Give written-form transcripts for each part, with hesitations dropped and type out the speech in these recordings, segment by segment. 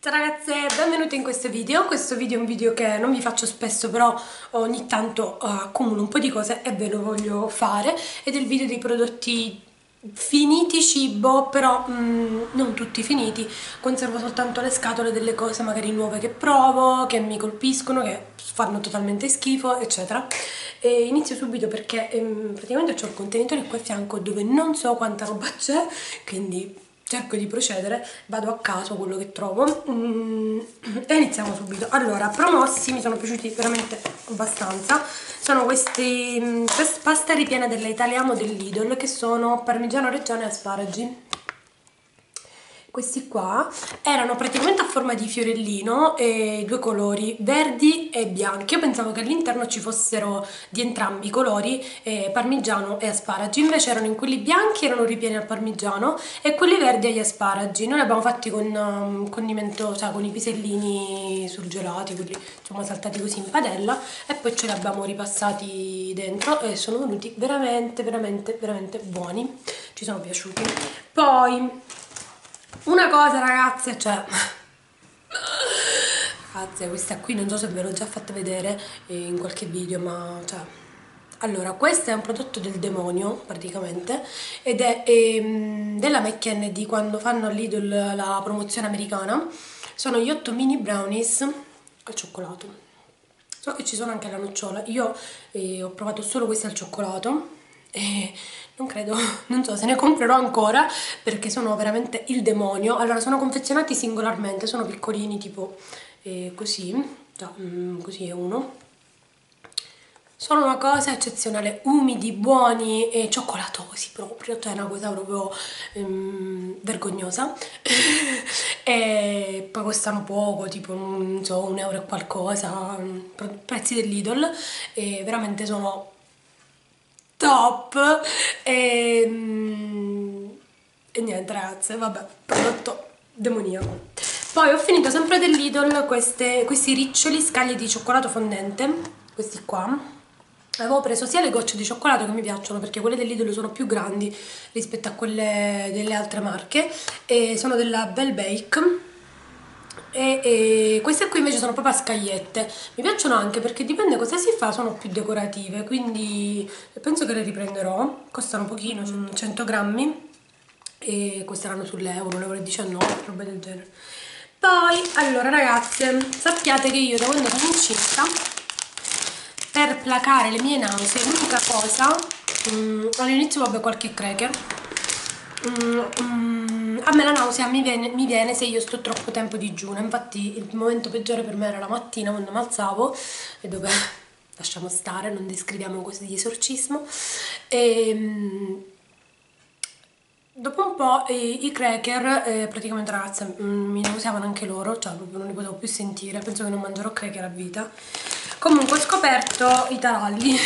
Ciao ragazze, benvenute in questo video. Questo video è un video che non vi faccio spesso, però ogni tanto accumulo un po' di cose e ve lo voglio fare. Ed è il video dei prodotti finiti cibo, però non tutti finiti. Conservo soltanto le scatole delle cose magari nuove che provo, che mi colpiscono, che fanno totalmente schifo, eccetera. E inizio subito perché praticamente ho il contenitore qua a fianco dove non so quanta roba c'è, quindi cerco di procedere, vado a caso quello che trovo e iniziamo subito. Allora, promossi mi sono piaciuti veramente abbastanza. Sono queste pasta ripiena della Italiamo del Lidl, che sono parmigiano reggiano e asparagi. Questi qua erano praticamente a forma di fiorellino e due colori, verdi e bianchi. Io pensavo che all'interno ci fossero di entrambi i colori, parmigiano e asparagi, invece erano in quelli bianchi, erano ripieni al parmigiano, e quelli verdi agli asparagi. Noi li abbiamo fatti con condimento, cioè con i pisellini surgelati, quelli insomma saltati così in padella, e poi ce li abbiamo ripassati dentro e sono venuti veramente buoni, ci sono piaciuti. Poi una cosa ragazze, cioè ragazze, questa qui non so se ve l'ho già fatta vedere in qualche video, ma cioè allora, questo è un prodotto del demonio praticamente, ed è della McKennedy, quando fanno Lidl la promozione americana. Sono gli 8 mini brownies al cioccolato. So che ci sono anche alla nocciola. Io ho provato solo questi al cioccolato e non credo, non so se ne comprerò ancora perché sono veramente il demonio. Allora, sono confezionati singolarmente, sono piccolini tipo così, già, così è uno. Sono una cosa eccezionale, umidi, buoni e cioccolatosi proprio, cioè una cosa proprio vergognosa. E poi costano poco, tipo non so, €1 e qualcosa, prezzi del Lidl, e veramente sono top. E niente ragazze, vabbè, prodotto demoniaco. Poi ho finito sempre del Lidl questi riccioli scaglie di cioccolato fondente, questi qua. Avevo preso sia le gocce di cioccolato, che mi piacciono perché quelle del Lidl sono più grandi rispetto a quelle delle altre marche, e sono della Bell Bake, e queste qui invece sono proprio a scagliette. Mi piacciono anche perché dipende cosa si fa, sono più decorative, quindi penso che le riprenderò. Costano pochino, 100 grammi, e costeranno sull'euro, €1,19, roba del genere. Poi, allora ragazze, sappiate che io da quando sono incinta, per placare le mie nausee, l'unica cosa, all'inizio vabbè qualche cracker, a me la nausea mi viene se io sto troppo tempo digiuna. Infatti il momento peggiore per me era la mattina, quando mi alzavo, e dove lasciamo stare, non descriviamo cose di esorcismo, e dopo un po' i cracker, praticamente ragazze, mi nauseavano anche loro, cioè proprio non li potevo più sentire. Penso che non mangerò cracker a vita. Comunque ho scoperto i taralli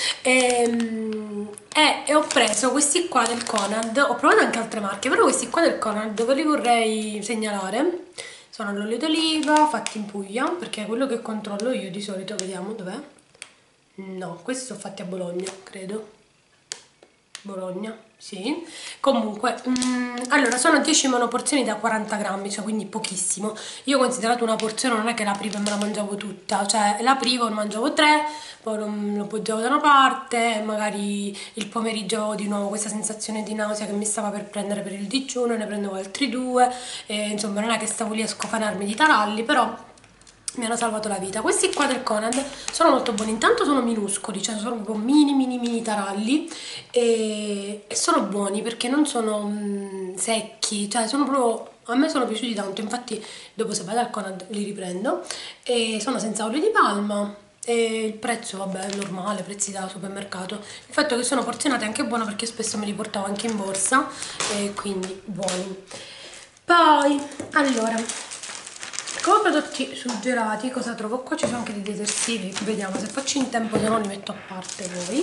e ho preso questi qua del Conad. Ho provato anche altre marche, però questi qua del Conad ve li vorrei segnalare. Sono all'olio d'oliva, fatti in Puglia, perché è quello che controllo io di solito. Vediamo dov'è. No, questi sono fatti a Bologna, credo. Bologna, sì. Comunque, allora sono 10 monoporzioni da 40 grammi, cioè quindi pochissimo. Io ho considerato una porzione, non è che l'aprivo e me la mangiavo tutta, cioè l'aprivo, ne mangiavo 3, poi lo poggiavo da una parte, magari il pomeriggio avevo di nuovo questa sensazione di nausea che mi stava per prendere per il digiuno, ne prendevo altri 2, e insomma non è che stavo lì a scofanarmi di taralli, però mi hanno salvato la vita. Questi qua del Conad sono molto buoni, intanto sono minuscoli, cioè sono proprio mini taralli, e sono buoni perché non sono secchi, cioè sono proprio, a me sono piaciuti tanto. Infatti dopo, se vado al Conad, li riprendo, e sono senza olio di palma, e il prezzo vabbè è normale, prezzi da supermercato. Il fatto che sono porzionati è anche buono perché spesso me li portavo anche in borsa, e quindi buoni. Poi allora, come prodotti suggerati, cosa trovo qua? Ci sono anche dei detersivi, vediamo se faccio in tempo, se no li metto a parte poi.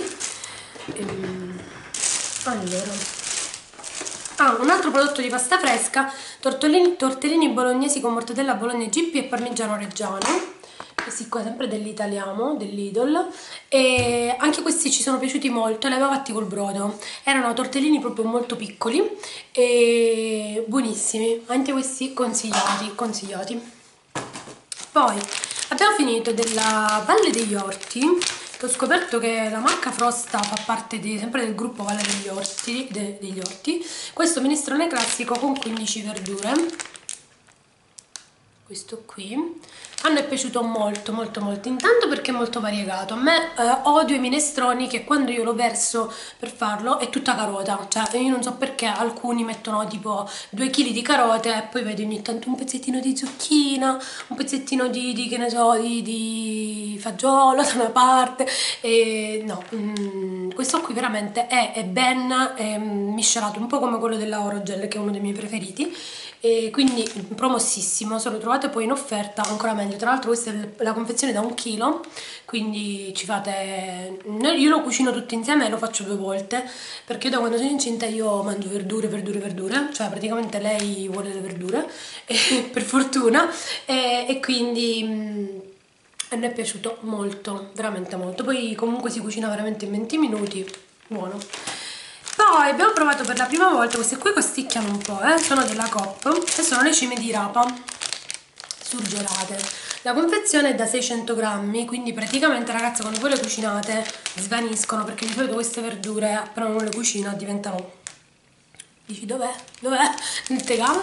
Allora, un altro prodotto di pasta fresca, tortellini bolognesi con mortadella bologna GP e parmigiano reggiano. questi qua sempre dell'Italiamo, dell'Idol, e anche questi ci sono piaciuti molto, li avevo fatti col brodo, erano tortellini proprio molto piccoli e buonissimi, anche questi consigliati, consigliati. Poi abbiamo finito della Valle degli Orti, che ho scoperto che la marca Frosta fa parte sempre del gruppo Valle degli Orti, degli Orti. Questo minestrone classico con 15 verdure, questo qui. A me è piaciuto molto molto molto, intanto perché è molto variegato. A me odio i minestroni che quando io lo verso per farlo è tutta carota, cioè io non so perché alcuni mettono tipo 2 kg di carote e poi vedi ogni tanto un pezzettino di zucchina, un pezzettino di che ne so, di fagiolo da una parte, e no, questo qui veramente è ben miscelato, un po' come quello della Orogel, che è uno dei miei preferiti, e quindi promossissimo. Se lo trovate poi in offerta ancora meglio. Tra l'altro questa è la confezione da 1 chilo, quindi ci fate, io lo cucino tutto insieme e lo faccio 2 volte, perché io da quando sono incinta io mangio verdure, verdure, verdure, cioè praticamente lei vuole le verdure per fortuna, e quindi a me è piaciuto molto, veramente molto. Poi comunque si cucina veramente in 20 minuti, buono. Poi abbiamo provato per la prima volta, queste qui costicchiano un po', sono della Coop e sono le cime di rapa surgelate. La confezione è da 600 grammi, quindi praticamente ragazzi quando voi le cucinate svaniscono, perché di solito queste verdure appena uno le cucina diventano... Dici dov'è? Dov'è? Nel tegame?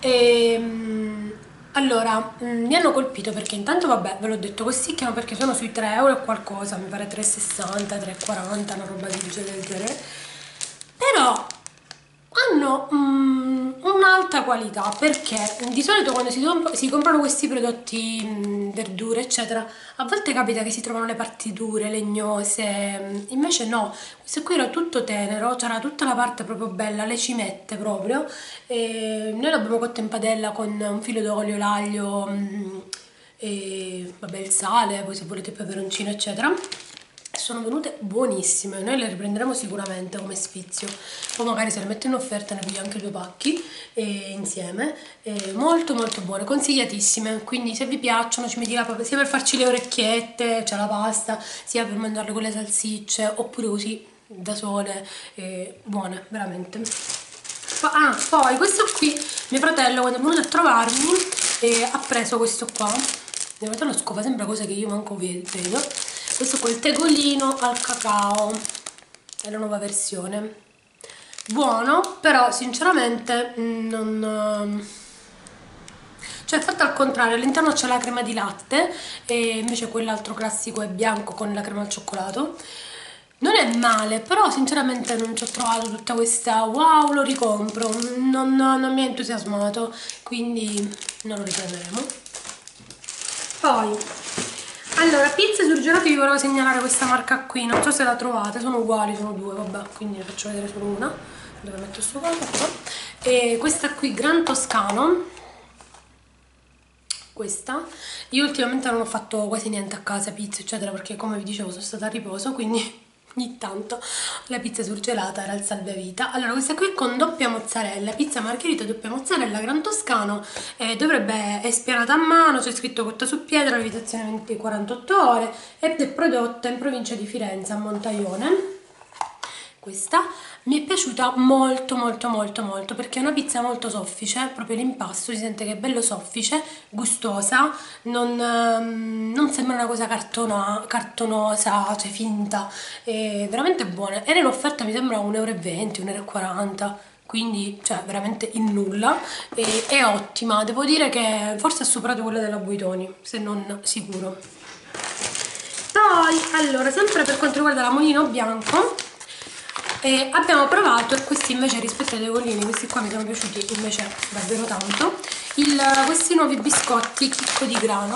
Allora, mi hanno colpito perché intanto vabbè, ve l'ho detto, costicchiano perché sono sui 3 euro e qualcosa, mi pare 3,60, 3,40, una roba del genere. Però hanno un'alta qualità, perché di solito quando si comprano questi prodotti, verdure eccetera, a volte capita che si trovano le parti dure, legnose, invece no, questo qui era tutto tenero, c'era tutta la parte proprio bella, le cimette proprio, e noi l'abbiamo cotto in padella con un filo d'olio, l'aglio, e vabbè il sale, poi se volete peperoncino eccetera. Sono venute buonissime, noi le riprenderemo sicuramente come sfizio, o magari se le metto in offerta ne piglio anche 2 pacchi insieme, molto molto buone, consigliatissime, quindi se vi piacciono ci metti la papa sia per farci le orecchiette, cioè la pasta, sia per mangiarle con le salsicce, oppure così da sole, buone, veramente. Poi questo qui, mio fratello quando è venuto a trovarmi ha preso questo qua, mio fratello scopa sempre cose che io manco vedo. Questo qua è il tegolino al cacao, è la nuova versione, buono, però sinceramente non... cioè è fatto al contrario, all'interno c'è la crema di latte e invece quell'altro classico è bianco con la crema al cioccolato. Non è male, però sinceramente non ci ho trovato tutta questa wow lo ricompro, non mi ha entusiasmato, quindi non lo riprenderemo. Poi allora, pizze surgelate, vi volevo segnalare questa marca qui, non so se la trovate, sono uguali, sono 2, vabbè, quindi ne faccio vedere solo una, dove metto sto coso. E questa qui, Gran Toscano, questa, io ultimamente non ho fatto quasi niente a casa, pizza eccetera, perché come vi dicevo sono stata a riposo, quindi ogni tanto la pizza surgelata era il salvavita. Allora questa qui è con doppia mozzarella, pizza margherita doppia mozzarella Gran Toscano, dovrebbe è spianata a mano, c'è scritto cotta su pietra, lievitazione 48 ore ed è prodotta in provincia di Firenze a Montaione. Questa mi è piaciuta molto molto molto molto, perché è una pizza molto soffice, proprio l'impasto si sente che è bello soffice, gustosa, non sembra una cosa cartonosa, cioè finta, è veramente buona. Era in offerta mi sembra 1,20 euro, 1,40 euro, quindi cioè veramente in nulla, è ottima, devo dire che forse ha superato quella della Buitoni, se non sicuro. Poi allora, sempre per quanto riguarda la Mulino Bianco, abbiamo provato, e questi invece rispetto ai tegolini, questi qua mi sono piaciuti invece davvero tanto, questi nuovi biscotti chicco di grano,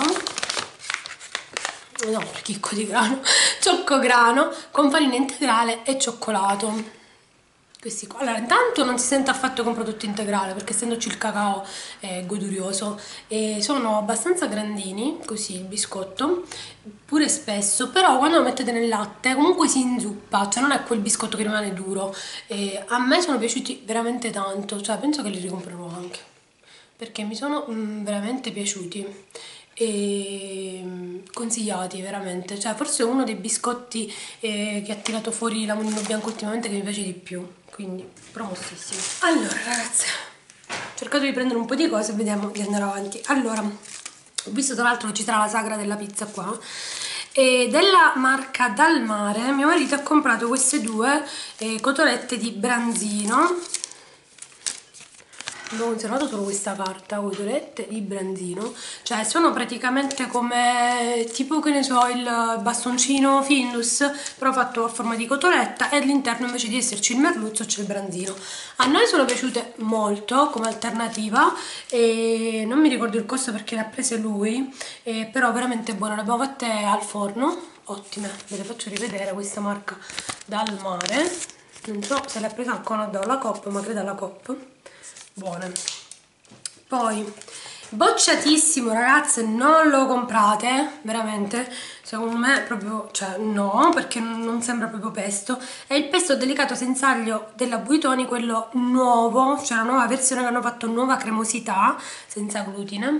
no, chicco di grano, ciocco-grano con farina integrale e cioccolato. Questi qua, allora intanto non si sente affatto con prodotto integrale, perché essendoci il cacao è godurioso, e sono abbastanza grandini, così il biscotto, pure spesso, però quando lo mettete nel latte comunque si inzuppa, cioè non è quel biscotto che rimane duro, e a me sono piaciuti veramente tanto, cioè penso che li ricomprerò anche, perché mi sono veramente piaciuti. e consigliati veramente, cioè forse è uno dei biscotti che ha tirato fuori la Mulino Bianco ultimamente che mi piace di più, quindi promossissimo. Allora ragazze, ho cercato di prendere un po' di cose e vediamo di andare avanti. Allora, ho visto tra l'altro che ci sarà la sagra della pizza qua, e della marca Dal Mare mio marito ha comprato queste due cotolette di branzino. Abbiamo conservato solo questa carta, cotolette di branzino, cioè sono praticamente come tipo, che ne so, il bastoncino Findus però fatto a forma di cotoletta, e all'interno invece di esserci il merluzzo c'è il branzino. A noi sono piaciute molto come alternativa e non mi ricordo il costo perché le ha prese lui, però veramente buone, le abbiamo fatte al forno, ottime. Ve le faccio rivedere, questa marca Dal Mare, non so se l'ha presa al Conad o alla Coop, ma credo alla Coop. Buone. Poi bocciatissimo ragazze, non lo comprate, veramente, secondo me proprio, cioè no, perché non sembra proprio pesto. È il pesto delicato senza aglio della Buitoni, quello nuovo, cioè la nuova versione che hanno fatto, nuova cremosità senza glutine.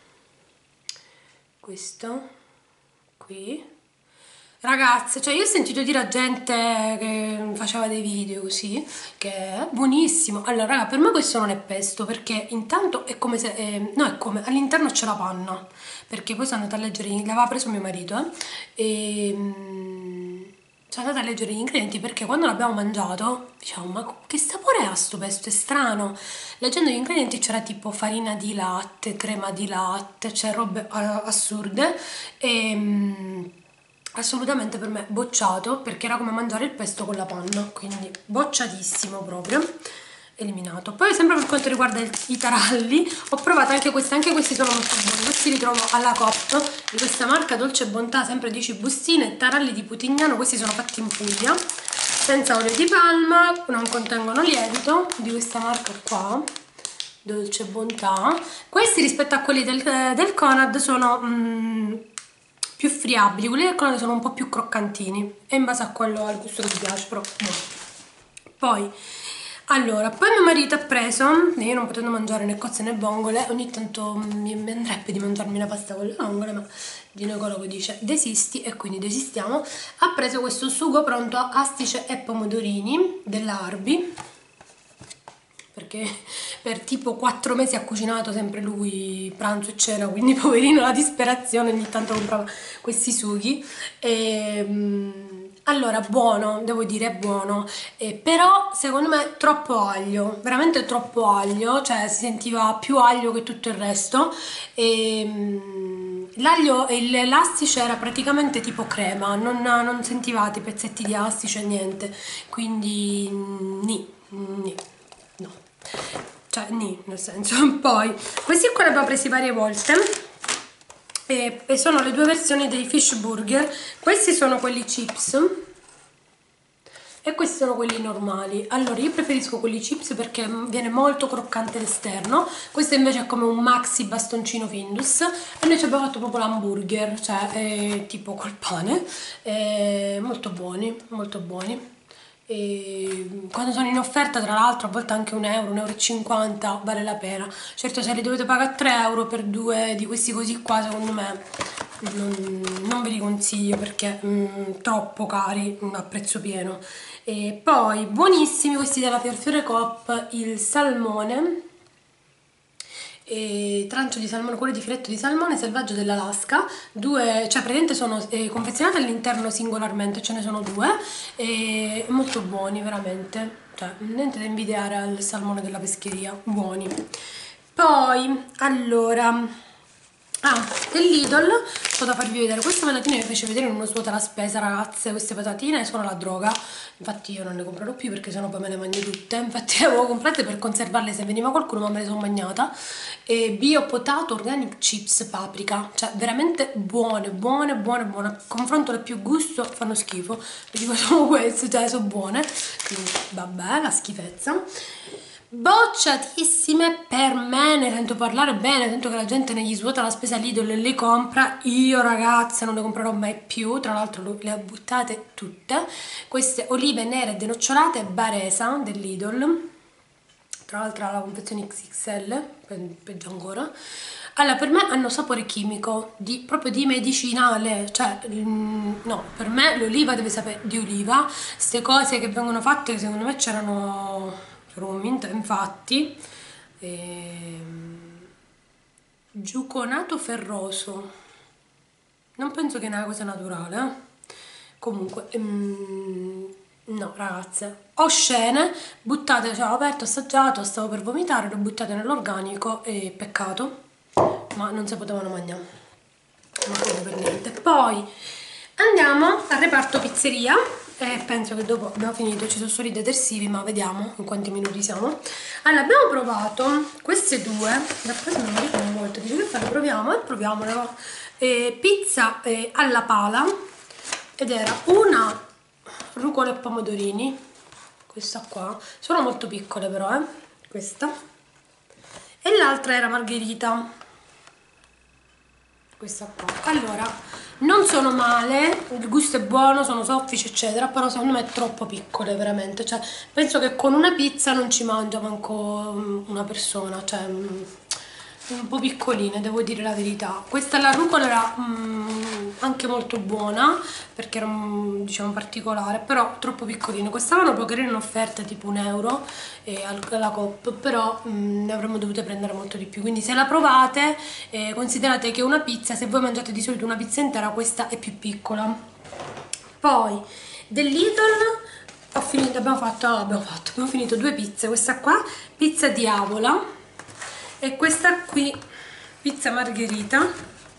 Questo qui, ragazze, cioè io ho sentito dire a gente che faceva dei video così, che è buonissimo. Allora raga, per me questo non è pesto, perché intanto è come se, no, è come, all'interno c'è la panna, perché poi sono andata a leggere, l'aveva preso mio marito, sono andata a leggere gli ingredienti, perché quando l'abbiamo mangiato diciamo, ma che sapore ha sto pesto, è strano. Leggendo gli ingredienti c'era tipo farina di latte, crema di latte, cioè robe assurde, e assolutamente per me bocciato, perché era come mangiare il pesto con la panna, quindi bocciatissimo proprio, eliminato. Poi sempre per quanto riguarda i taralli, ho provato anche questi sono molto buoni, questi li trovo alla Coop, di questa marca Dolce Bontà, sempre 10 bustine, taralli di Putignano, questi sono fatti in Puglia, senza olio di palma, non contengono lievito, di questa marca qua, Dolce Bontà. Questi rispetto a quelli del Conad sono più friabili, quelli del Conad sono un po' più croccantini, e in base a quello, al gusto che ti piace, però no. Poi mio marito ha preso, io non potendo mangiare né cozze né vongole, ogni tanto mi andrebbe di mangiarmi la pasta con le vongole, ma il ginecologo dice desisti, e quindi desistiamo. Ha preso questo sugo pronto a astice e pomodorini della Arby, perché per tipo 4 mesi ha cucinato sempre lui pranzo e cena, quindi poverino, la disperazione, ogni tanto comprava questi sughi. Allora, buono, devo dire, è buono, però secondo me troppo aglio, veramente troppo aglio, cioè si sentiva più aglio che tutto il resto. L'aglio e l'astice era praticamente tipo crema, non sentivate i pezzetti di astice, niente, quindi no, cioè nel senso. Poi questi qua li abbiamo presi varie volte, e sono le due versioni dei fish burger. Questi sono quelli chips e questi sono quelli normali. Allora io preferisco quelli chips perché viene molto croccante l'esterno, questo invece è come un maxi bastoncino Findus, e noi ci abbiamo fatto proprio l'hamburger, cioè tipo col pane, molto buoni, molto buoni. E quando sono in offerta, tra l'altro, a volte anche €1, €1,50 vale la pena. Certo, se li dovete pagare a €3 per due di questi così qua, secondo me non ve li consiglio, perché troppo cari a prezzo pieno. E poi buonissimi questi della Fiorfiore Coop, il salmone, trancio di salmone, quello di filetto di salmone selvaggio dell'Alaska, due, cioè praticamente sono confezionati all'interno singolarmente, ce ne sono due, e molto buoni veramente, cioè niente da invidiare al salmone della pescheria, buoni. Poi allora, del Lidl, sto da farvi vedere queste patatine, vi fece vedere in uno svuota la spesa, ragazze. Queste patatine sono la droga, infatti io non le comprerò più perché sennò poi me le mangio tutte, infatti le avevo comprate per conservarle se veniva qualcuno, ma me le sono mangiata. E Bio Potato Organic Chips Paprika, cioè veramente buone, buone, buone, buone, confronto le più gusto fanno schifo, vi dico solo questo, cioè sono buone, quindi vabbè, la schifezza. Bocciatissime per me, ne sento parlare bene, sento che la gente negli svuota la spesa Lidl e le compra. Io ragazze non le comprerò mai più, tra l'altro le ho buttate tutte. Queste olive nere denocciolate Baresa del Lidl, tra l'altro la confezione XXL, peggio ancora. Allora, per me hanno sapore chimico, proprio di medicinale, cioè, no, per me l'oliva deve sapere di oliva, queste cose che vengono fatte, che secondo me c'erano infatti, gluconato ferroso, non penso che è una cosa naturale, comunque, no ragazze, oscene, buttate, cioè ho aperto, assaggiato, stavo per vomitare, le ho buttate nell'organico e peccato, ma non si potevano mangiare, ma proprio per niente. Poi andiamo al reparto pizzeria e penso che dopo abbiamo finito, ci sono solo i detersivi, ma vediamo in quanti minuti siamo. Allora, abbiamo provato queste due, da questo non mi ricordo molto, dice che fare, proviamo e proviamola. Pizza alla pala, ed era una rucola e pomodorini, questa qua, sono molto piccole però, questa, e l'altra era margherita, questa qua. Allora, non sono male, il gusto è buono, sono soffici eccetera, però secondo me è troppo piccole veramente, cioè penso che con una pizza non ci mangia manco una persona, cioè un po' piccoline, devo dire la verità. Questa alla rucola era anche molto buona perché era diciamo particolare, però troppo piccoline. Costavano poche in offerta, tipo €1 alla Coop, però ne avremmo dovute prendere molto di più. Quindi se la provate considerate che una pizza, se voi mangiate di solito una pizza intera, questa è più piccola. Poi del Lidl abbiamo finito due pizze, questa qua pizza di avola e questa qui pizza margherita.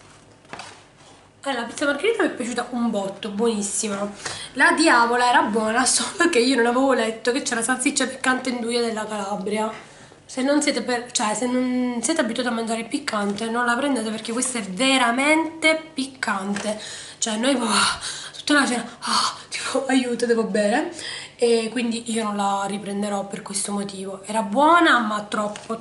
La pizza margherita mi è piaciuta un botto, buonissima. La di avola era buona, solo che io non avevo letto che c'era salsiccia piccante induja della Calabria. Se non siete se non siete abituati a mangiare il piccante, non la prendete perché questa è veramente piccante. Cioè noi tutta la cena, tipo aiuto, devo bere. E quindi io non la riprenderò per questo motivo. Era buona ma troppo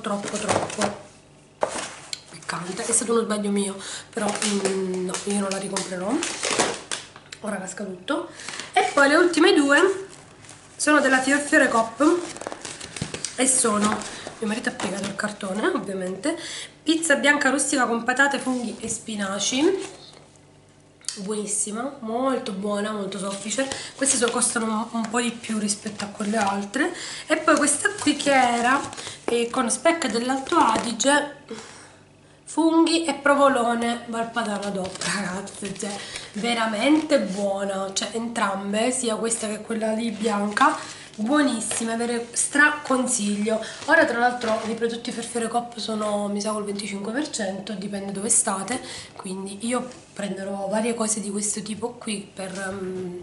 piccante. È stato uno sbaglio mio, però no, io non la ricomprerò. Ora casca tutto. E poi le ultime due sono della Fiore Coop e sono, mio marito ha piegato il cartone ovviamente, pizza bianca rustica con patate, funghi e spinaci, buonissima, molto buona, molto soffice. Queste costano un po' di più rispetto a quelle altre. E poi questa qui che era con speck dell'Alto Adige, funghi e provolone Valpadana DOP, ragazze, cioè veramente buona, cioè entrambe, sia questa che quella lì bianca, buonissime, straconsiglio. Ora tra l'altro i prodotti Fiore Coop sono, mi sa, col 25%, dipende dove state, quindi io prenderò varie cose di questo tipo qui per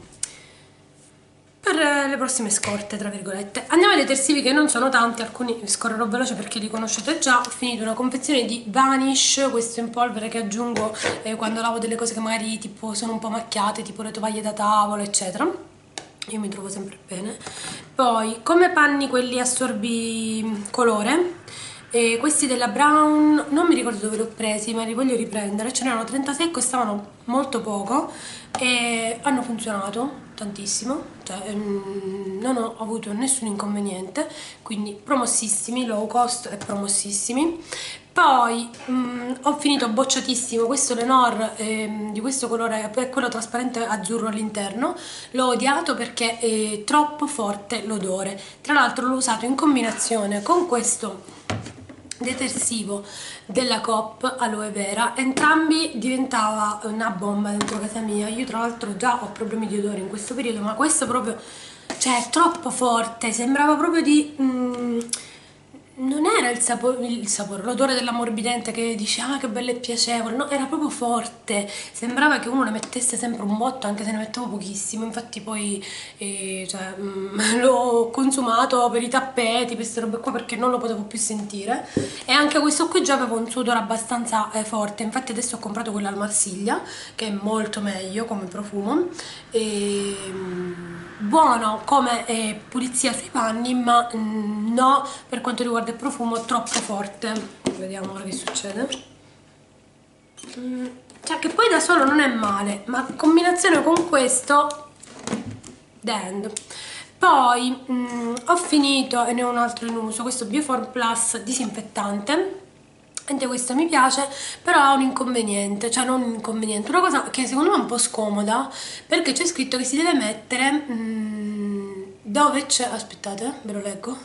le prossime scorte, tra virgolette. Andiamo ai detersivi, che non sono tanti, alcuni scorrerò veloce perché li conoscete già. Ho finito una confezione di Vanish, questo in polvere che aggiungo quando lavo delle cose che magari tipo sono un po' macchiate, tipo le tovaglie da tavolo eccetera. Io mi trovo sempre bene. Poi come panni quelli assorbi colore, questi della Brown non mi ricordo dove li ho presi, ma li voglio riprendere. Ce n'erano 36, costavano molto poco e hanno funzionato tantissimo, cioè non ho avuto nessun inconveniente, quindi promossissimi, low cost e promossissimi. Poi ho finito bocciatissimo questo Lenor di questo colore, quello trasparente azzurro all'interno. L'ho odiato perché è troppo forte l'odore, tra l'altro l'ho usato in combinazione con questo detersivo della Coop aloe vera, entrambi diventava una bomba dentro casa mia. Io tra l'altro già ho problemi di odore in questo periodo, ma questo proprio, cioè è troppo forte, sembrava proprio di non era il sapore, l'odore dell'ammorbidente che dice che bello e piacevole, no, era proprio forte, sembrava che uno ne mettesse sempre un botto anche se ne mettevo pochissimo. Infatti poi cioè, l'ho consumato per i tappeti, per queste robe qua, perché non lo potevo più sentire. E anche questo qui già aveva un suo odore abbastanza forte, infatti adesso ho comprato quello al Marsiglia che è molto meglio come profumo e buono come pulizia sui panni, ma no per quanto riguarda il profumo, troppo forte. Vediamo ora che succede. Cioè che poi da solo non è male, ma in combinazione con questo the end. Poi ho finito e ne ho un altro in uso, questo Bioform Plus disinfettante, Anche questo mi piace, però ha un inconveniente, cioè non un inconveniente, una cosa che secondo me è un po' scomoda, perché c'è scritto che si deve mettere dove c'è, aspettate, ve lo leggo,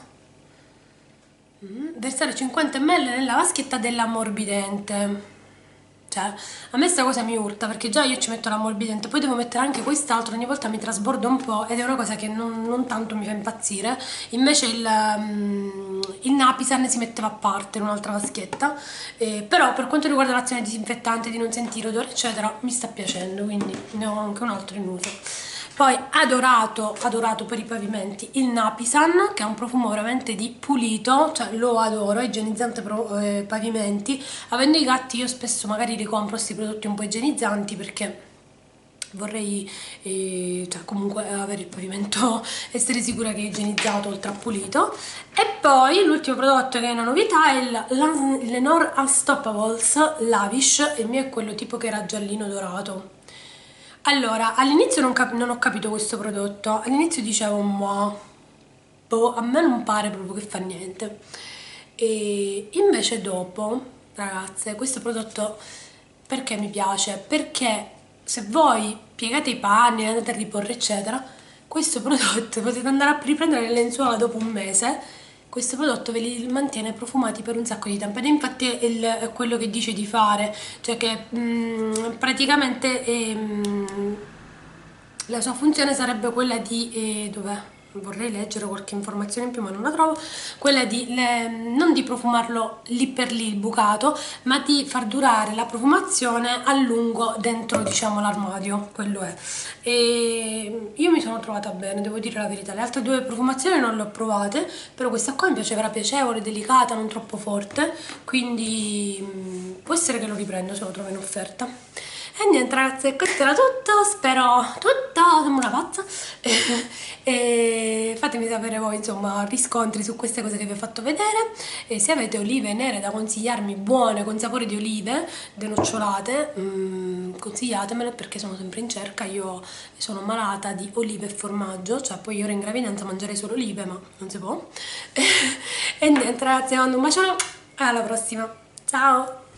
versare 50 ml nella vaschetta dell'ammorbidente. Cioè, a me sta cosa mi urta, perché già io ci metto l'ammorbidente, poi devo mettere anche quest'altro, ogni volta mi trasbordo un po' ed è una cosa che non tanto mi fa impazzire. Invece il Napisan si metteva a parte in un'altra vaschetta, però per quanto riguarda l'azione disinfettante, di non sentire odore eccetera, mi sta piacendo, quindi ne ho anche un altro in uso. Poi adorato, adorato per i pavimenti il Napisan, che ha un profumo veramente di pulito, cioè lo adoro, è igienizzante per pavimenti. Avendo i gatti io spesso magari ricompro questi prodotti un po' igienizzanti perché vorrei cioè comunque avere il pavimento, essere sicura che è igienizzato oltre a pulito. E poi l'ultimo prodotto che è una novità è il Lenor Unstoppables Lavish, il mio è quello tipo che era giallino dorato. Allora, all'inizio non ho capito questo prodotto, all'inizio dicevo ma boh, a me non pare proprio che fa niente, e invece dopo, ragazze, questo prodotto perché mi piace? Perché se voi piegate i panni, andate a riporre eccetera, questo prodotto potete andare a riprendere le lenzuola dopo un mese, questo prodotto ve li mantiene profumati per un sacco di tempo ed è infatti è quello che dice di fare, cioè che praticamente la sua funzione sarebbe quella di, dov'è? Vorrei leggere qualche informazione in più ma non la trovo, quella di non di profumarlo lì per lì il bucato, ma di far durare la profumazione a lungo dentro, diciamo, l'armadio, quello è. E io mi sono trovata bene, devo dire la verità. Le altre due profumazioni non le ho provate, però questa qua mi piaceva, piacevole, delicata, non troppo forte, quindi può essere che lo riprendo se lo trovo in offerta. E niente ragazzi, questo era tutto, spero tutto, sono una pazza. E fatemi sapere voi insomma riscontri su queste cose che vi ho fatto vedere, e se avete olive nere da consigliarmi buone con sapore di olive denocciolate, consigliatemele perché sono sempre in cerca. Io sono malata di olive e formaggio, cioè poi ora in gravidanza mangerei solo olive ma non si può. E niente ragazzi, vi mando un bacione e alla prossima, ciao.